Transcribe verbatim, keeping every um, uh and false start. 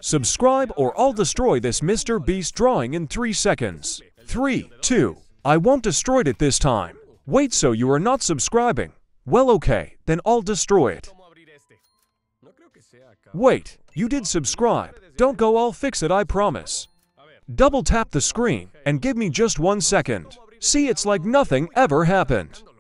Subscribe or I'll destroy this MrBeast drawing in three seconds. three, two, I won't destroy it this time. Wait, so you are not subscribing? Well, okay, then I'll destroy it. Wait, you did subscribe. Don't go, I'll fix it, I promise. Double tap the screen and give me just one second. See, it's like nothing ever happened.